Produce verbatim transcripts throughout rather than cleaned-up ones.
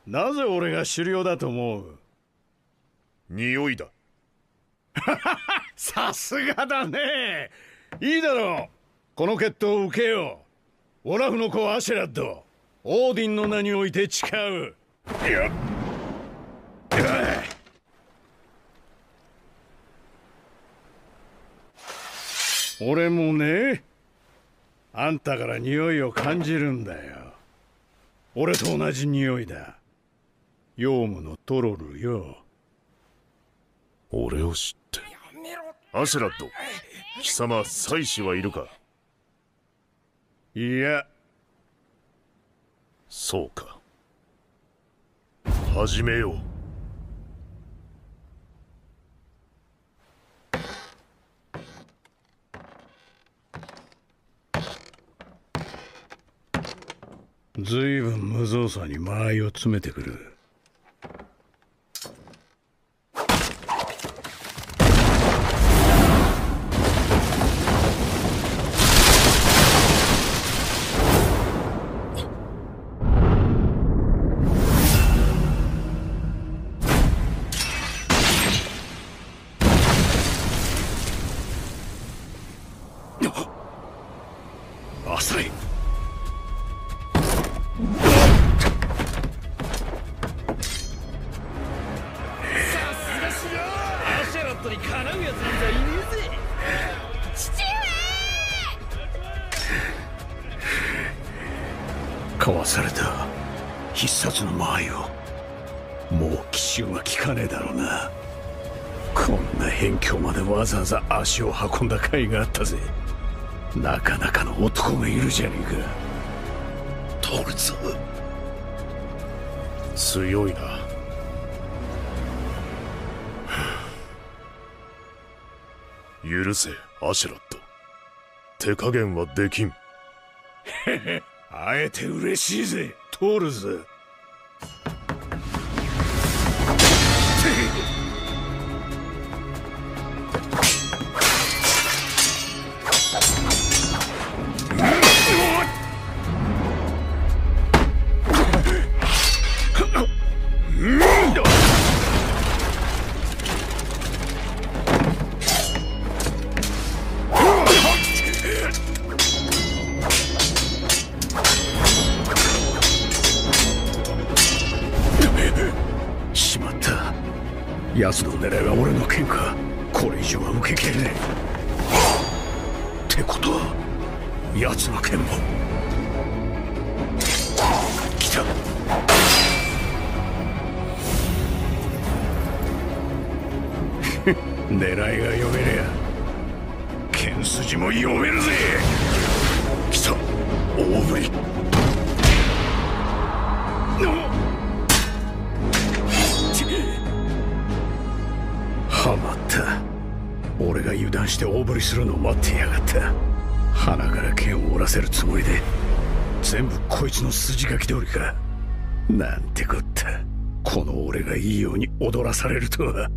なぜ俺が狩猟だと思う？ 匂いだ。 さすがだね。いいだろう。この決闘を受けよう。オラフの子アシェラッド、オーディンの名において誓う。いや俺もね、あんたから匂いを感じるんだよ。俺と同じ匂いだ。ヨウムのトロルよ。 俺を知って。アシュラッド、貴様妻子はいるか？ いや。 そうか。始めよう。 ずいぶん無造作に間合いを詰めてくる。浅い。 にかなうやつなんざいねえぜ。 父上かわされた必殺の間合いを。もう奇襲は効かねえだろうな。こんな辺境までわざわざ足を運んだ甲斐があったぜ。なかなかの男がいるじゃねえか。トルツ強いな。許せ、アシュラッド。手加減はできん。 へへ、会えて嬉しいぜ、トルズ。しまった。奴の狙いは俺の剣か。これ以上は受けきれねえ。ってことは奴の剣も来た。狙いが読めりゃ剣筋も読めるぜ。来た、大振り。はまった。俺が油断して大振りするのを待ってやがった。鼻から剣を折らせるつもりで全部こいつの筋書き通りか。なんてこった。この俺がいいように踊らされるとは。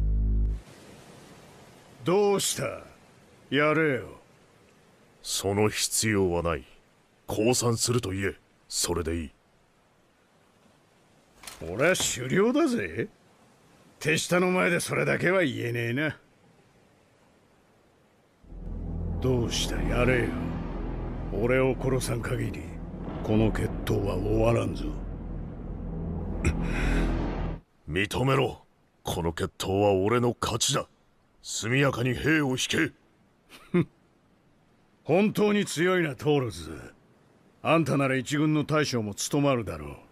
どうした？やれよ。 その必要はない。降参すると言え。それでいい。 俺は狩猟だぜ。手下の前でそれだけは言えねえな。どうした？やれよ。俺を殺さん限りこの決闘は終わらんぞ。 認めろ。この決闘は俺の勝ちだ。速やかに兵を引け。 本当に強いな、トールズ。あんたなら一軍の大将も務まるだろう。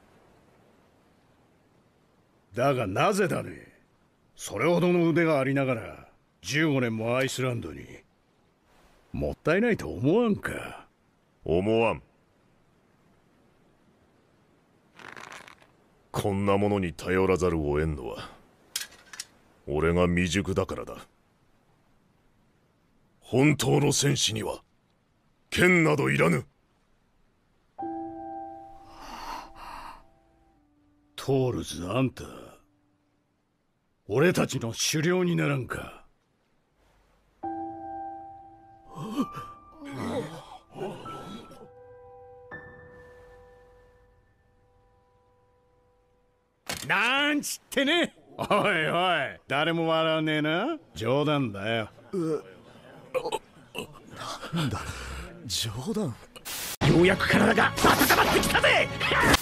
だがなぜだね。それほどの腕がありながらじゅうごねんもアイスランドに。もったいないと思わんか？ 思わん。こんなものに頼らざるを得んのは俺が未熟だからだ。本当の戦士には剣などいらぬ。 トールズ、あんた俺たちの狩猟にならんか？ なんちってね。おいおい、誰も笑わねえな。冗談だよ。 なんだ冗談。 ようやく体が温まってきたぜ。